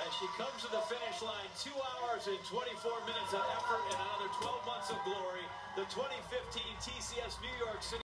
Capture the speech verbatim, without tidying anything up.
she comes to the finish line, two hours and twenty-four minutes of effort and another twelve months of glory. The twenty fifteen T C S New York City